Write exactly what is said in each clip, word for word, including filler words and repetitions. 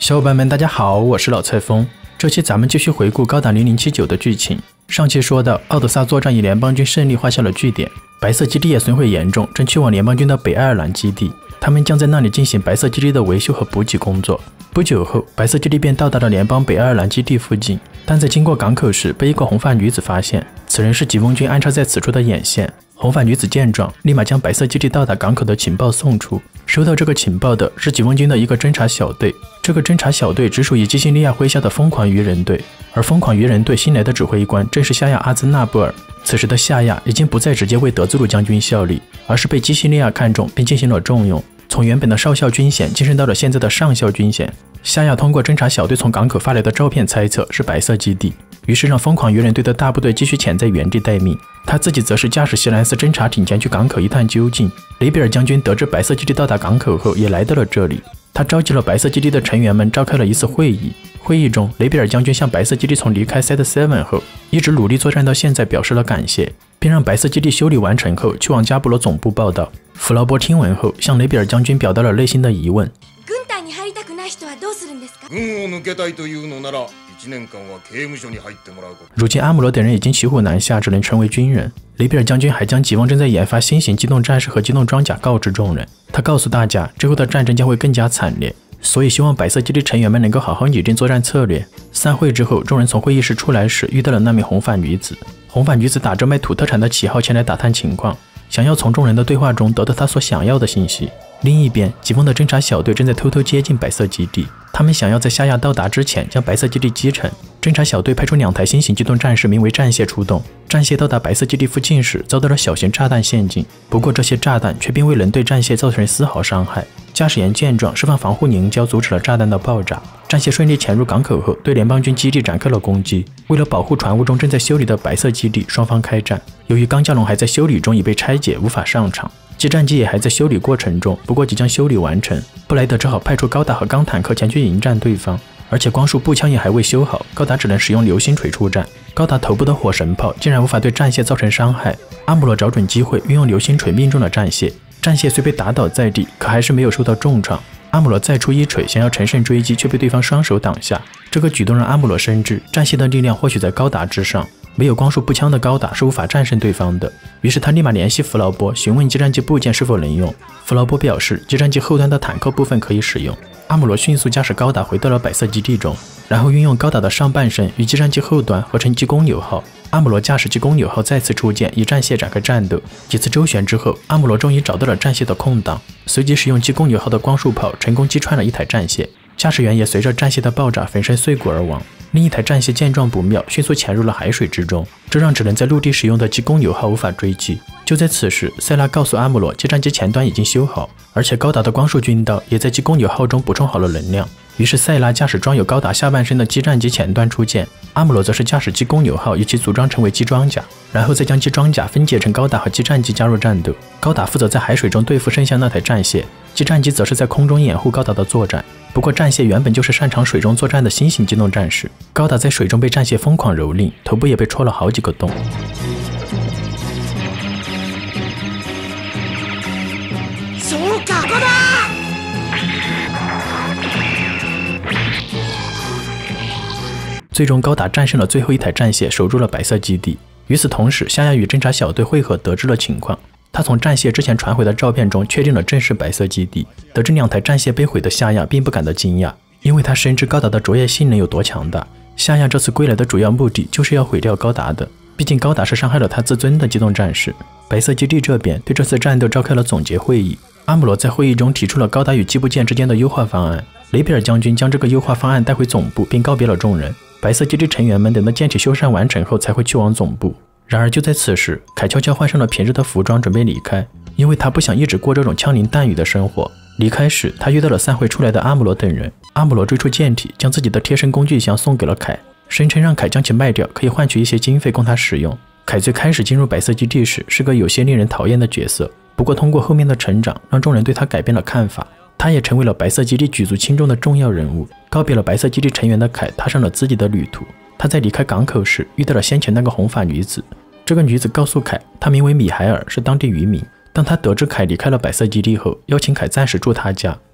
小伙伴们，大家好，我是老蔡峰。这期咱们继续回顾高达零零七九的剧情。上期说到，奥德萨作战以联邦军胜利画下了句点，白色基地也损毁严重，正去往联邦军的北爱尔兰基地。他们将在那里进行白色基地的维修和补给工作。不久后，白色基地便到达了联邦北爱尔兰基地附近，但在经过港口时，被一个红发女子发现，此人是疾风军安插在此处的眼线。红发女子见状，立马将白色基地到达港口的情报送出。收到这个情报的是疾风军的一个侦察小队，这个侦察小队直属于基西利亚麾下的疯狂鱼人队，而疯狂鱼人队新来的指挥官正是夏亚阿兹纳布尔。此时的夏亚已经不再直接为德兹鲁将军效力，而是被基西利亚看中并进行了重用，从原本的少校军衔晋升到了现在的上校军衔。夏亚通过侦察小队从港口发来的照片猜测是白色基地，于是让疯狂鱼人队的大部队继续潜在原地待命，他自己则是驾驶西兰斯侦察艇前去港口一探究竟。雷比尔将军得知白色基地到达港口后，也来到了这里，他召集了白色基地的成员们召开了一次会议。会议中，雷比尔将军向白色基地从离开 Set 七 后一直努力作战到现在表示了感谢，并让白色基地修理完成后去往加布罗总部报道。弗劳波听闻后，向雷比尔将军表达了内心的疑问： 軍隊に入りたくない人はどうするんですか？ 軍を抜けたいというのなら、一年間は刑務所に入ってもらうこと。 如今阿姆罗等人已经骑虎难下，只能成为军人。雷比尔将军还将疾风正在研发新型机动战士和机动装甲告知众人，他告诉大家，之后的战争将会更加惨烈，所以希望白色基地成员们能够好好拟定作战策略。散会之后，众人从会议室出来时，遇到了那名红发女子。红发女子打着卖土特产的旗号前来打探情况，想要从众人的对话中得到她所想要的信息。另一边，疾风的侦察小队正在偷偷接近白色基地，他们想要在夏亚到达之前将白色基地击沉。侦察小队派出两台新型机动战士，名为战蟹出动。战蟹到达白色基地附近时，遭到了小型炸弹陷阱，不过这些炸弹却并未能对战蟹造成丝毫伤害。驾驶员见状，释放防护凝胶阻止了炸弹的爆炸。战蟹顺利潜入港口后，对联邦军基地展开了攻击。为了保护船坞中正在修理的白色基地，双方开战。由于钢架龙还在修理中，已被拆解，无法上场。机战机也还在修理过程中，不过即将修理完成。布莱德只好派出高达和钢坦克前去迎战对方，而且光束步枪也还未修好，高达只能使用流星锤出战。高达头部的火神炮竟然无法对战蟹造成伤害，阿姆罗找准机会运用流星锤命中了战蟹。战蟹虽被打倒在地，可还是没有受到重创。阿姆罗再出一锤，想要乘胜追击，却被对方双手挡下。这个举动让阿姆罗深知，战蟹的力量或许在高达之上，没有光束步枪的高达是无法战胜对方的。于是他立马联系弗劳波，询问机战机部件是否能用。弗劳波表示，机战机后端的坦克部分可以使用。阿姆罗迅速驾驶高达回到了白色基地中，然后运用高达的上半身与机战机后端合成机公牛号。阿姆罗驾驶机公牛号再次出舰，与战蟹展开战斗。几次周旋之后，阿姆罗终于找到了战蟹的空档，随即使用机公牛号的光束炮成功击穿了一台战蟹，驾驶员也随着战蟹的爆炸粉身碎骨而亡。另一台战蟹见状不妙，迅速潜入了海水之中，这让只能在陆地使用的机公牛号无法追击。就在此时，塞拉告诉阿姆罗，机战机前端已经修好，而且高达的光束军刀也在机公牛号中补充好了能量。于是塞拉驾驶装有高达下半身的机战机前端出舰，阿姆罗则是驾驶机公牛号与其组装成为机装甲，然后再将机装甲分解成高达和机战机加入战斗。高达负责在海水中对付剩下那台战蟹，机战机则是在空中掩护高达的作战。不过战蟹原本就是擅长水中作战的新型机动战士，高达在水中被战蟹疯狂蹂躏，头部也被戳了好几个洞。 そうか、ここだ！ 最终高达战胜了最后一台战蟹，守住了白色基地。与此同时，夏亚与侦察小队会合，得知了情况。他从战蟹之前传回的照片中确定了正是白色基地。得知两台战蟹被毁的夏亚并不感到惊讶，因为他深知高达的卓越性能有多强大。夏亚这次归来的主要目的就是要毁掉高达的，毕竟高达是伤害了他自尊的机动战士。白色基地这边对这次战斗召开了总结会议，阿姆罗在会议中提出了高达与机部件之间的优化方案。雷比尔将军将这个优化方案带回总部，并告别了众人。白色基地成员们等到舰体修缮完成后才会去往总部。然而就在此时，凯悄悄换上了平日的服装，准备离开，因为他不想一直过这种枪林弹雨的生活。离开时，他遇到了散会出来的阿姆罗等人。阿姆罗追出舰体，将自己的贴身工具箱送给了凯，声称让凯将其卖掉，可以换取一些经费供他使用。凯最开始进入白色基地时是个有些令人讨厌的角色，不过通过后面的成长，让众人对他改变了看法。他也成为了白色基地举足轻重的重要人物。告别了白色基地成员的凯踏上了自己的旅途。他在离开港口时遇到了先前那个红发女子，这个女子告诉凯，她名为米海尔，是当地渔民。当他得知凯离开了白色基地后，邀请凯暂时住他家。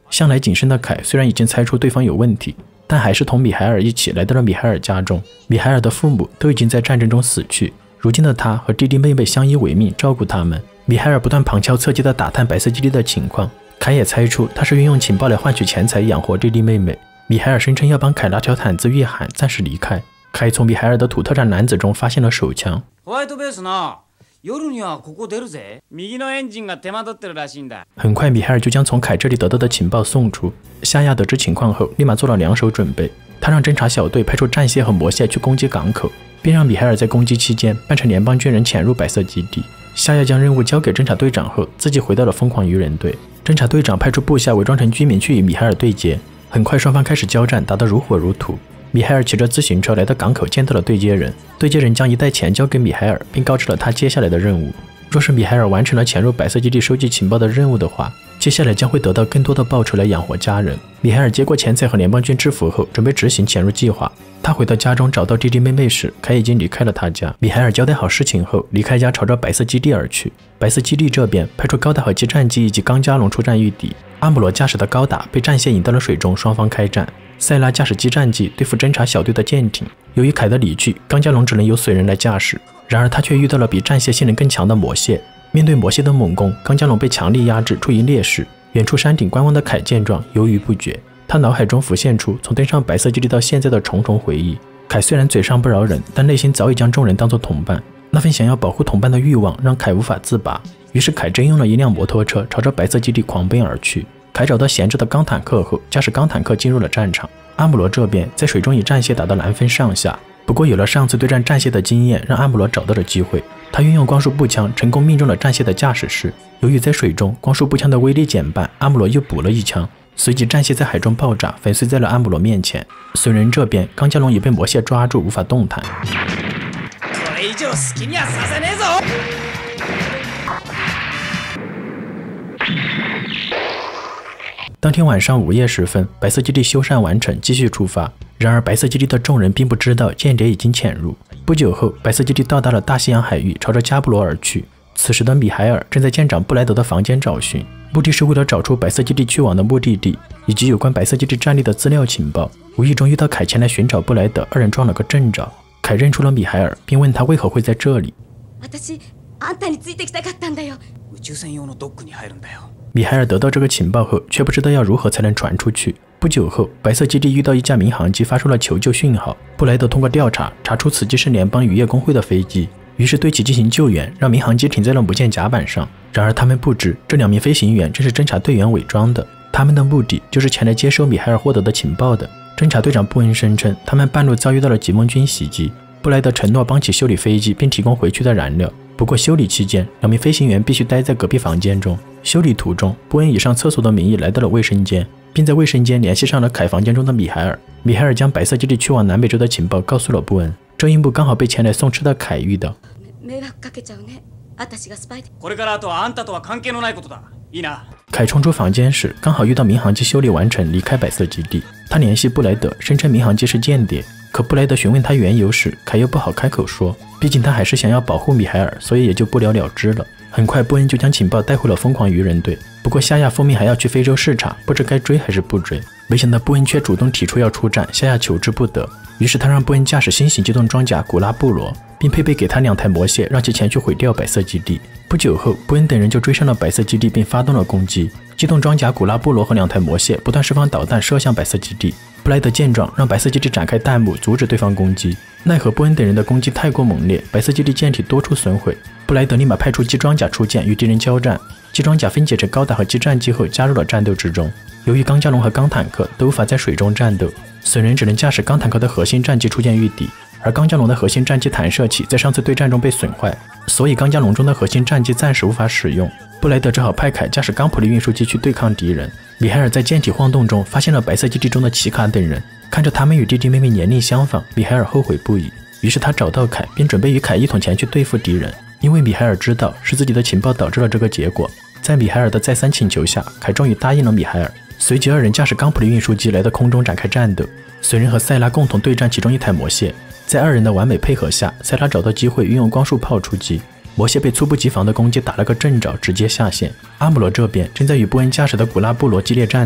向来谨慎的凯虽然已经猜出对方有问题，但还是同米海尔一起来到了米海尔家中。米海尔的父母都已经在战争中死去，如今的他和弟弟妹妹相依为命，照顾他们。米海尔不断旁敲侧击地打探白色基地的情况，凯也猜出他是运用情报来换取钱财养活弟弟妹妹。米海尔声称要帮凯拉条毯子御寒，暂时离开。凯从米海尔的土特产篮子中发现了手枪。 ホワイトベースな、夜にはここ出るぜ。右のエンジンが手間取ってるらしいんだ。 很快，米海尔就将从凯这里得到的情报送出。夏亚得知情况后，立马做了两手准备。他让侦察小队派出战蟹和魔蟹去攻击港口，并让米海尔在攻击期间扮成联邦军人潜入白色基地。夏亚将任务交给侦察队长后，自己回到了疯狂鱼人队。侦察队长派出部下伪装成居民去与米海尔对接。很快，双方开始交战，打得如火如荼。米海尔骑着自行车来到港口，见到了对接人。对接人将一袋钱交给米海尔，并告知了他接下来的任务。若是米海尔完成了潜入白色基地收集情报的任务的话，接下来将会得到更多的报酬来养活家人。米海尔接过钱财和联邦军制服后，准备执行潜入计划。他回到家中找到弟弟妹妹时，凯已经离开了他家。米海尔交代好事情后，离开家朝着白色基地而去。白色基地这边派出高达和基战机以及钢加龙出战御敌。阿姆罗驾驶的高达被战蟹引到了水中，双方开战。塞拉驾驶基战机对付侦察小队的舰艇。由于凯的离去，钢加龙只能由水人来驾驶，然而他却遇到了比战蟹性能更强的魔蟹。面对魔蟹的猛攻，钢加龙被强力压制，处于劣势。远处山顶观望的凯见状，犹豫不决。他脑海中浮现出从登上白色基地到现在的重重回忆。凯虽然嘴上不饶人，但内心早已将众人当作同伴。那份想要保护同伴的欲望让凯无法自拔。于是凯征用了一辆摩托车，朝着白色基地狂奔而去。凯找到闲置的钢坦克后，驾驶钢坦克进入了战场。阿姆罗这边在水中与战蟹打得难分上下，不过有了上次对战战蟹的经验，让阿姆罗找到了机会。他运用光束步枪成功命中了战蟹的驾驶室。由于在水中光束步枪的威力减半，阿姆罗又补了一枪，随即战蟹在海中爆炸，粉碎在了阿姆罗面前。水人这边钢加龙已被魔蟹抓住，无法动弹。 これ以上好きにはさせねえぞ。 当天晚上午夜时分，白色基地修缮完成，继续出发。然而白色基地的众人并不知道间谍已经潜入。不久后，白色基地到达了大西洋海域，朝着加布罗而去。此时的米海尔正在舰长布莱德的房间找寻，目的是为了找出白色基地去往的目的地以及有关白色基地战力的资料情报。无意中遇到凯前来寻找布莱德，二人撞了个正着。凯认出了米海尔，并问他为何会在这里。 私あんたについてきたかったんだよ。 宇宙船用のドックに入るんだよ。 米海尔得到这个情报后，却不知道要如何才能传出去。不久后，白色基地遇到一架民航机发出了求救讯号。布莱德通过调查查出此机是联邦渔业工会的飞机，于是对其进行救援，让民航机停在了母舰甲板上。然而他们不知，这两名飞行员正是侦察队员伪装的，他们的目的就是前来接收米海尔获得的情报的。侦察队长布恩声称，他们半路遭遇到了吉蒙军袭击，布莱德承诺帮其修理飞机，并提供回去的燃料。不过修理期间，两名飞行员必须待在隔壁房间中。修理途中，布恩以上厕所的名义来到了卫生间，并在卫生间联系上了凯房间中的米海尔。米海尔将白色基地去往南美洲的情报告诉了布恩。这一幕刚好被前来送吃的凯遇到。 迷惑かけちゃうね。私がスパイで。 これからあとはあんたとは関係のないことだ。いいな。 凯冲出房间时，刚好遇到民航机修理完成，离开白色基地。他联系布莱德，声称民航机是间谍。可布莱德询问他缘由时，凯又不好开口说，毕竟他还是想要保护米海尔，所以也就不了了之了。很快，布恩就将情报带回了疯狂鱼人队。不过夏亚奉命还要去非洲视察，不知该追还是不追。没想到布恩却主动提出要出战，夏亚求之不得。于是他让布恩驾驶新型机动装甲古拉布罗，并配备给他两台魔蟹，让其前去毁掉白色基地。不久后，布恩等人就追上了白色基地，并发动了攻击。机动装甲古拉布罗和两台魔蟹不断释放导弹射向白色基地。布莱德见状，让白色基地展开弹幕，阻止对方攻击。奈何布恩等人的攻击太过猛烈，白色基地舰体多处损毁。布莱德立马派出机装甲出舰与敌人交战。机装甲分解成高达和基战机后加入了战斗之中。由于钢加龙和钢坦克都无法在水中战斗，损人只能驾驶钢坦克的核心战机出舰御敌，而钢加龙的核心战机弹射器在上次对战中被损坏，所以钢加龙中的核心战机暂时无法使用。布莱德只好派凯驾驶钢普利运输机去对抗敌人。米海尔在舰体晃动中发现了白色基地中的奇卡等人，看着他们与弟弟妹妹年龄相仿，米海尔后悔不已。于是他找到凯，并准备与凯一同前去对付敌人。因为米海尔知道是自己的情报导致了这个结果，在米海尔的再三请求下，凯终于答应了米海尔。随即二人驾驶钢普利运输机来到空中展开战斗，随人和塞拉共同对战其中一台魔蟹。在二人的完美配合下，塞拉找到机会运用光束炮出击，魔蟹被猝不及防的攻击打了个正着，直接下线。阿姆罗这边正在与布恩驾驶的古拉布罗激烈战斗，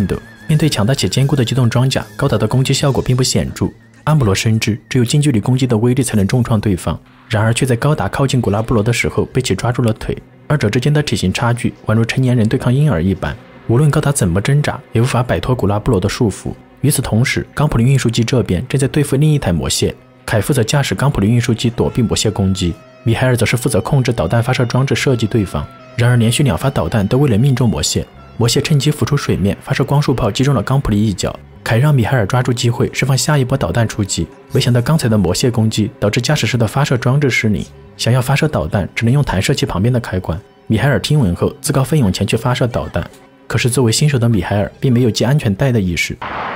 面对强大且坚固的机动装甲，高达的攻击效果并不显著。阿姆罗深知，只有近距离攻击的威力才能重创对方，然而却在高达靠近古拉布罗的时候被其抓住了腿。二者之间的体型差距，宛如成年人对抗婴儿一般。无论高达怎么挣扎，也无法摆脱古拉布罗的束缚。与此同时，冈普林运输机这边正在对付另一台魔蟹。凯负责驾驶冈普林运输机躲避魔蟹攻击，米海尔则是负责控制导弹发射装置射击对方。然而，连续两发导弹都未能命中魔蟹。魔蟹趁机浮出水面，发射光束炮击中了冈普林一脚。凯让米海尔抓住机会释放下一波导弹出击，没想到刚才的魔蟹攻击导致驾驶室的发射装置失灵，想要发射导弹只能用弹射器旁边的开关。米海尔听闻后自告奋勇前去发射导弹，可是作为新手的米海尔并没有系安全带的意识。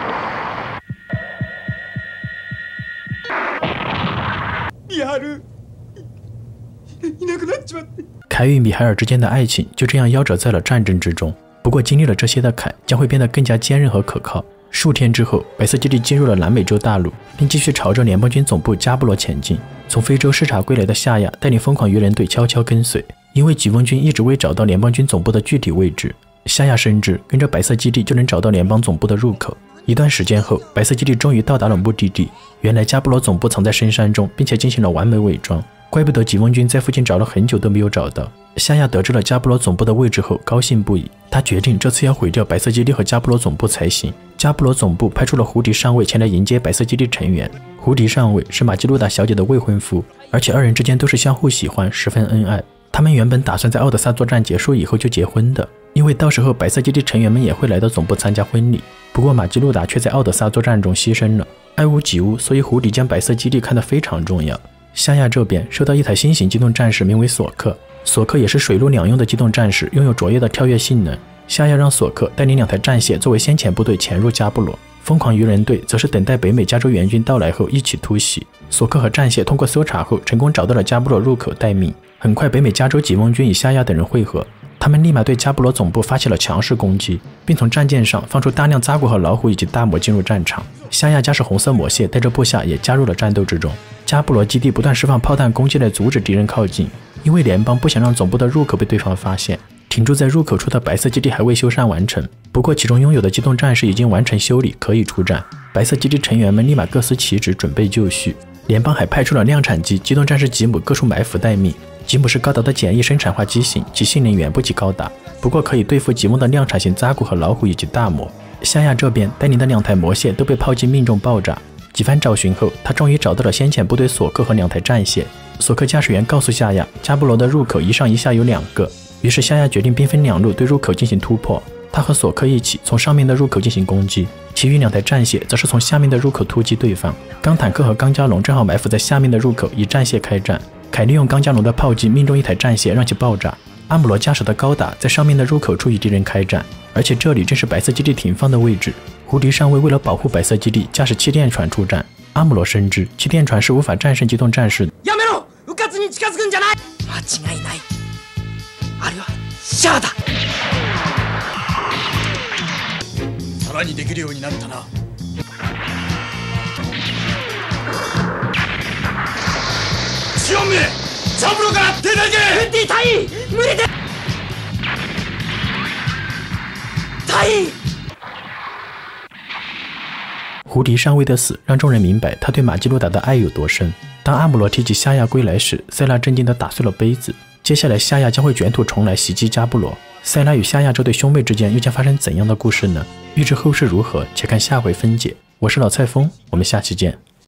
凯与米海尔之间的爱情就这样夭折在了战争之中。不过经历了这些的凯将会变得更加坚韧和可靠。数天之后，白色基地进入了南美洲大陆，并继续朝着联邦军总部加布罗前进。从非洲视察归来的夏亚带领疯狂鱼人队悄悄跟随，因为疾风军一直未找到联邦军总部的具体位置。夏亚深知跟着白色基地就能找到联邦总部的入口。一段时间后，白色基地终于到达了目的地。原来加布罗总部藏在深山中，并且进行了完美伪装，怪不得疾风军在附近找了很久都没有找到。夏亚得知了加布罗总部的位置后，高兴不已。他决定这次要毁掉白色基地和加布罗总部才行。加布罗总部派出了胡迪上尉前来迎接白色基地成员。胡迪上尉是马基路达小姐的未婚夫，而且二人之间都是相互喜欢，十分恩爱。他们原本打算在奥德萨作战结束以后就结婚的，因为到时候白色基地成员们也会来到总部参加婚礼。不过马基路达却在奥德萨作战中牺牲了，爱屋及乌，所以胡迪将白色基地看得非常重要。夏亚这边收到一台新型机动战士，名为索克。索克也是水陆两用的机动战士，拥有卓越的跳跃性能。夏亚让索克带领两台战蟹作为先遣部队潜入加布罗，疯狂鱼人队则是等待北美加州援军到来后一起突袭。索克和战蟹通过搜查后，成功找到了加布罗入口待命。很快，北美加州疾风军与夏亚等人会合，他们立马对加布罗总部发起了强势攻击，并从战舰上放出大量扎古和老虎以及大魔进入战场。夏亚驾驶红色魔蟹带着部下也加入了战斗之中。加布罗基地不断释放炮弹攻击来阻止敌人靠近，因为联邦不想让总部的入口被对方发现。停驻在入口处的白色基地还未修缮完成，不过其中拥有的机动战士已经完成修理，可以出战。白色基地成员们立马各司其职，准备就绪。联邦还派出了量产机机动战士吉姆各处埋伏待命。吉姆是高达的简易生产化机型，其性能远不及高达，不过可以对付吉姆的量产型扎古和老虎以及大魔。夏亚这边带领的两台魔蟹都被炮击命中爆炸。几番找寻后，他终于找到了先遣部队索克和两台战蟹。索克驾驶员告诉夏亚，加布罗的入口一上一下有两个，于是夏亚决定兵分两路对入口进行突破。他和索克一起从上面的入口进行攻击，其余两台战蟹则是从下面的入口突击对方。钢坦克和钢加龙正好埋伏在下面的入口，以战蟹开战。凯利用钢加龙的炮击命中一台战蟹，让其爆炸。阿姆罗驾驶的高达在上面的入口处与敌人开战，而且这里正是白色基地停放的位置。胡迪上尉为了保护白色基地，驾驶气垫船出战。阿姆罗深知气垫船是无法战胜机动战士的。 やめろ！うかつに近づくんじゃない！間違いない。あれはシャアだ。 さらにできるようになったな。シオンめ、ジャブロから手だけ。 フンティ大尉、無理で。大尉。 胡迪上尉的死让众人明白他对马基路达的爱有多深。当阿姆罗提起夏亚归来时，塞拉震惊地打碎了杯子。接下来夏亚将会卷土重来袭击加布罗。塞拉与夏亚这对兄妹之间又将发生怎样的故事呢？欲知后事如何，且看下回分解。我是老蔡峰，我们下期见。